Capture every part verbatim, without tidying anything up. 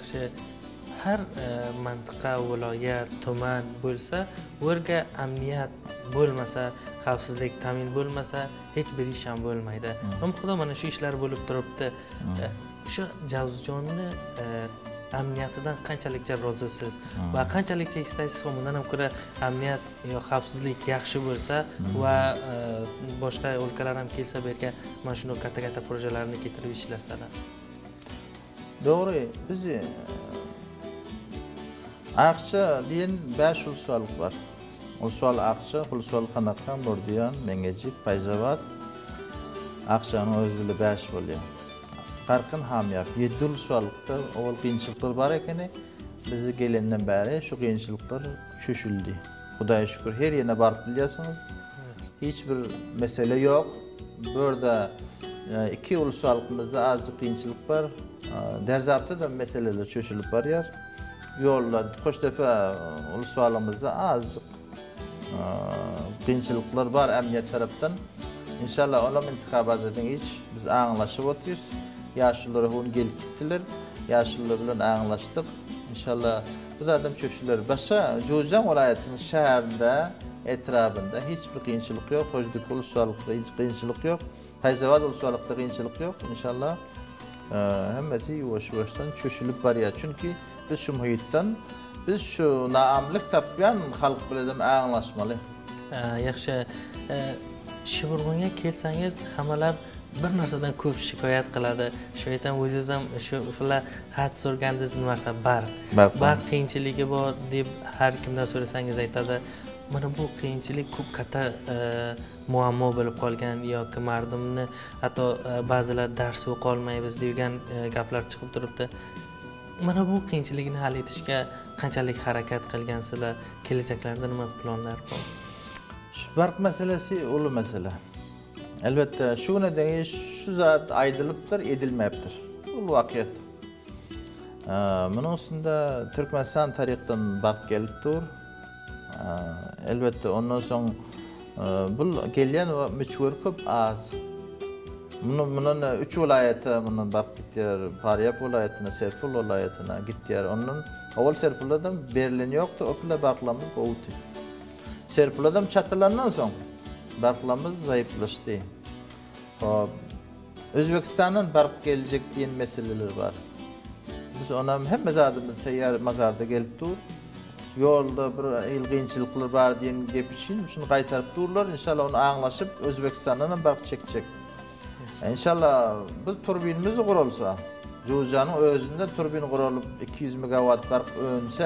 yaxshi har mantiqa, viloyat, tuman bo'lsa, o'rga amniyat bo'lmasa, xavfsizlik ta'min bo'lmasa, hech bir ish ham bo'lmaydi. Xudo mana shu ishlar bo'lib turibdi. O'sha Javzijonni amniyatidan qanchalikcha rozisiz va qanchalikcha istaysiz, bundan ham ko'ra amniyat yo xavfsizlik yaxshi bo'lsa va boshqa o'lkalar ham kelsa bu yerga mana shunday katta-katta proyektlarni keltirib ishlasalar. To'g'ri, biz Aqcha degan besh usullik bor. Usul Aqcha, usul Qanaqan, Nurdiyon, Mengejik, Payzavat. Aqchaning o'zida besh bo'lgan. Qarqin hamyaq yetti usullikda avval qiyinchiliklar bor ekan, bizni kelendan beri shu qiyinchiliklar cho'shildi. Xudoga shukr, her yerga borib bilasizmi? Hech bir masala yo'q. Bu yerda ikki usulligimizda azizlik qiyinchilik bor. Derzabda da meseleler çözülüp var yer. Yollar, Qo'shtepa uluslarımızda az qiyinchiliklar var emniyet tarafından. İnşallah olam intixabatdan hiç biz anlaşıp oturuyoruz. Yaşlılar hun gelip gittiler. Yaşlılarla anlaştık. İnşallah bu da adam çözülür. Başka Jo'jan vilayetinin şehirde, etrafında hiçbir qiyinchilik yok. Qo'shdek uluslarlıkta hiç qiyinchilik yok. Payzavat uluslarlıkta qiyinchilik yok. İnşallah hammasi yavaş-yavaşdan çöşülüp barıyor. Çünkü biz şu muhitdan, biz şu naamlik tapgan xalq bilan anglashmalı. Yaxshi, Shiburg'onga kelsangiz, hammalar bir narsadan ko'p shikoyat qiladi. Shu aytam o'zingiz ham shu ular had so'rgandingiz narsa bar. Bar qiyinchiligi bor deb har kimdan so'rasangiz aytadi. Mana bu qiyinchilik ko'p katta muammo bo'lib qolgan yoki mardumni hatto ba'zilar dars o'qiy olmaymiz degan gaplar chiqib turibdi. Mana bu qiyinchilikni hal etishga qanchalik harakat qilgansizlar, kelajaklarda nima planlar bor? Shu barq masalasi ulu masala. Albatta, shuni degan shu zot aytilibdir, edilmayaptir. Bu voqeat. Mana ustida Turkmaniston tarixidan barq kelib tur. Elbette ondan sonra bu gelen ve meçhur köp az. Bunun bunun üç vilayeti bunun bak gittiler. Paryap vilayetine, Serpil vilayetine gittiler. Onun avval Serpil'den Berlin yoktu. Okula baklamız boğuldu. Serpil'den çatılandan sonra baklamız zayıflaştı. Özbekistan'ın bark gelecek diyen meseleler var. Biz ona hem mezadımız teyyar mazarda gelip dur. Yolda bir ilginçlikler var diyen gep için şunu qaytarıp dururlar. İnşallah onu anlaşıp Özbekistan'dan bark çekecek. İnşallah bu turbinimiz kurulsa, Jo'janın özünde turbin kurulup iki yüz megawatt bark önse,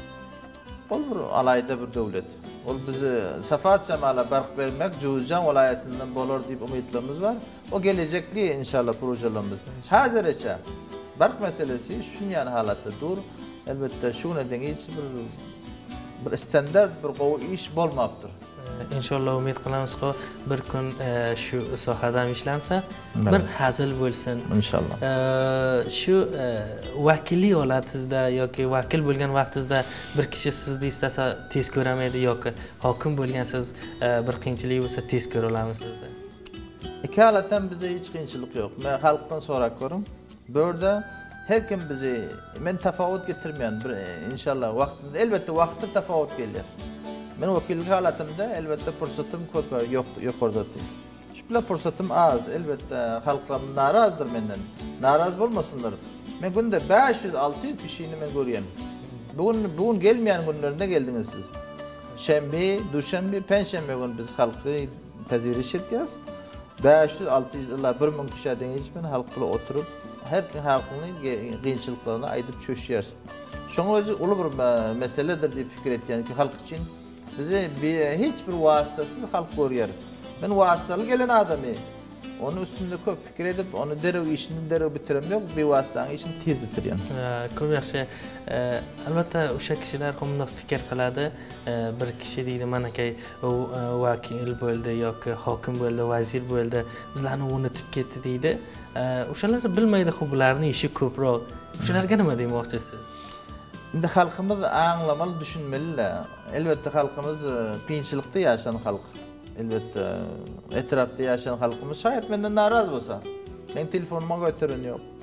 ol bir alayda bir devlet. Ol bizi Safat Şamala bark vermek Jo'jan vilayetinden bolur deyip umutlarımız var. O gelecekli inşallah projelerimiz. Hazırca bark meselesi şunun yani halatta dur. Elbette şu neden hiç bir bir standart bir qo'y ish bo'lmabdir. İnşallah umid qilamiz ki bir kun şu sohada ishlansa, bir hazil bo'lsin. İnşallah. Şu vakillik holatingizda yoki vakil bo'lgan vaqtingizda bir kishi sizni istasa tez ko'ramaydi yoki hokim bo'lgansiz bir qiyinchilik bo'lsa tez ko'ra olamiz sizda. Ikki holatdan bizda hech qiyinchilik yo'q. Men xalqdan so'rab ko'ring. Bu yerda her kim bizi, men tafavut getirmeyen bir inşallah vaktinde, elbette vakti tafavut gelir. Ben vakillik halatımda elbette fırsatım köp yok yok orada değil. Şu bile fırsatım az, elbette halkım narazdır menden. Naraz olmasınlar. Ben günde beş yüz altı yüz kişiyi ben görüyorum. Bugün bugün gelmeyen günlerinde geldiniz siz. Şembe, Duşanbe, Perşembe gün biz halkı teziriş ediyoruz. beş yüz altı yüz ila bir bin kişiden hiç ben halkla oturup her halkının qiyinchiliklarını aytıp çöşüyoruz. Şuna özü ulu bir meseledir diye fikir etken ki halk için bize hiçbir vasıtasız halk görüyor. Ben vasıtalı gelen adamı. Onun üstünde köp fikir edip onu derev işini derev bitirem yok. Bir vasıtanın işini tez bitiriyorum. Ko'p yaxshi. Albatta o'sha kishilar hamda fikr qiladi. Bir kishi deydi, mana kay vakil bo'ldi yoki hokim bo'ldi, vazir bo'ldi, bizlarni unutib ketdi deydi. O'shalar bilmaydi, bularni ishi ko'proq. O'shalarga nima demoqchisiz? Endi xalqimiz anglamalı, düşünmeliler. Elbette xalqimiz qiyinchilikda yashagan xalq. Elbette etrafda yaşayan halkımız şayet benden naraz olsa, ben telefonuma götürün yok.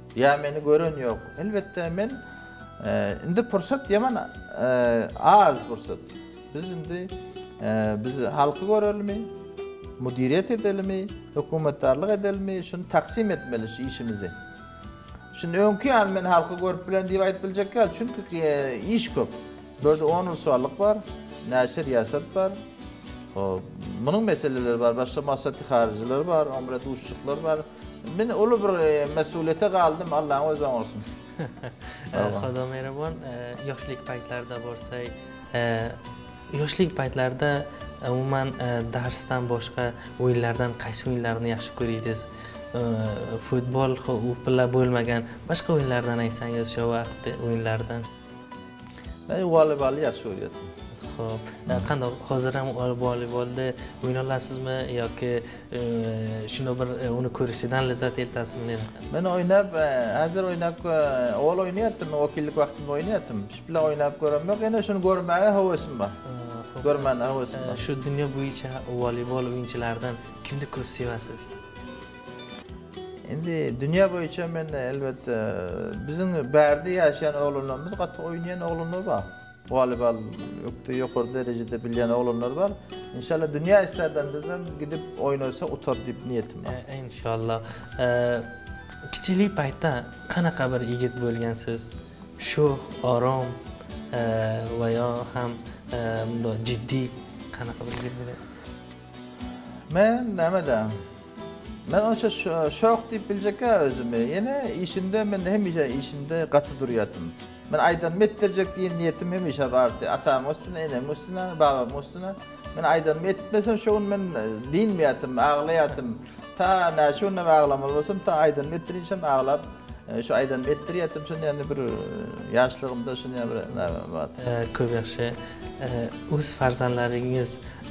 Ya meni gören yok. Elbette men e, indi fursat yaman e, az fursat. Biz indi e, biz halkı görelim, müdüriyet edelim, hükümetdarlık edelim, şunu taksim etmeli şu işimizi. Şimdi önkü an men halkı görüp bilen diye ayıp bilecek ya. Çünkü e, iş köp. Böyle on usullık var, neşir riyasat var. O, bunun meseleleri var, başka masati hariciler var, omret uçuşluklar var. Ben ulu bir e, mesuliyete kaldım, Allah'ın özden olsun. Xudo mehribon, yoshlik paytlarida bo'lsak, yoshlik paytlarida umuman darsdan boshqa o'yinlardan qaysi o'yinlarni yaxshi ko'rdingiz? Futbol u bilan bo'lmagan boshqa o'yinlardan aytsangiz, o'sha vaqtda o'yinlardan. Men voleybolni yaxshi o'ynadim. Xo'p, qanday hozir ham voleybolda o'yna olasizmi yoki shuni bir uni ko'rishdan lazzat eltasizmi? Men o'ynab, hozir o'ynab, o'g'il o'ynayaptim, vakillik vaqtimda o'ynayaptim. Shu bilan o'ynab ko'raman. Yo'q, endi shuni ko'rmaga havasim bor. Ko'rman havasim bor. Shu dunyo bo'yicha voleybol o'yinchilaridan kimni ko'p sevasiz? Endi dunyo bo'yicha men albatta bizning barda yashayan o'g'illarimiz, qattiq o'ynayan o'g'illar bor. Voleybol yuqori darajada bilgan o'g'illar bor. İnşallah dünya istardan dedim gidip oynasa o'tar deb niyetim bor. Inshaalloh. Kichiklik paytda qanaqa bir yigit bo'lgansiz? Sho'x, orom va yo ham bunday jiddiy qanaqa bir yigit bo'ldingiz? Men nimada? Men o'sha sho'x deb bilecekka o'zimni. Yana ishimda men hamisha ishimda qattiq duryatim. Ben aydan mettirecek diye niyetim hemişe vardı. Atam üstüne, enem üstüne, babam üstüne. Ben aydan metmesem şoğun ben dinmeyatım, ağlayatım. Ta ne şununla ağlamalıysam ta aydan mettireceğim ağlap. Şu aydan mettiriyatım şunu yani bir yaşlığımda şunu yani bir ne var. Ko'p yaxshi. O'z farzandlaringiz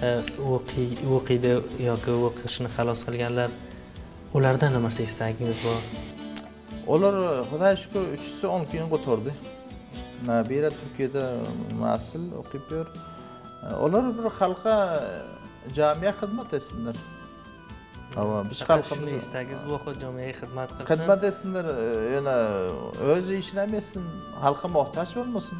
o'qiydi yoki o'qishini xalos qilganlar, ulardan nima istagingiz bor? Ular Xudoga shukr uchta o'n kun o'tirdi. Nabira Turkiyada mas'ul o'qiyapıyor. Ular bir xalqqa jamiya xizmat etsinlar. Ama biz xalqimiz istagingiz bu jamiyaga xizmat qilsin. Xizmat etsinlar, yana o'zi ishlamesin, xalqqa muhtoj bo'lmasin.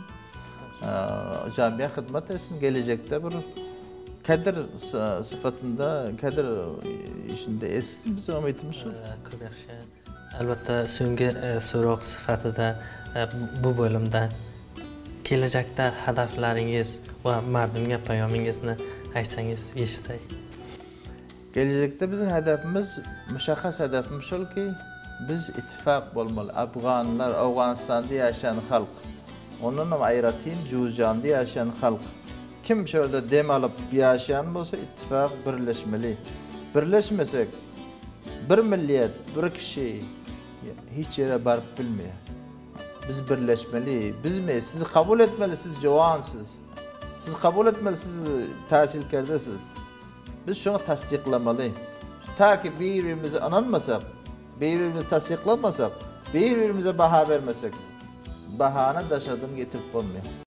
Jamiya xizmat etsin, kelajakda bir kadr sifatida, kadr ishinde etsin biz umidimiz shu. Ko'p yaxshi. Albatta so'nggi so'roq sifatida bu bo'limda kelajakda hedeflaringiz va mardumga payomingizni aytsangiz eshitsak. Kelajakda bizning hedefimiz, mushaxxas hedefimiz shuki, biz ittifoq bo'lmalı. Afg'onlar, Afg'onistonda yashagan xalq, ondan ham ayratin Juzjonda yashagan xalq. Kim shu yerda dem olib yashagan bo'lsa, ittifoq birlashmali. Birlashmasak, bir millat, bir kishi hiç yere barıp bilmiyor. Biz birleşmeli, biz mi? Sizi kabul etmeli, siz javansınız. Siz kabul etmeli, siz tahsilkardasınız. Biz şunu tasdiklamalı. Ta ki birbirimize ananmasak, birbirimizi tasdiklamasak, birbirimize baha vermesek, bahana daşadığını getirip olmuyor.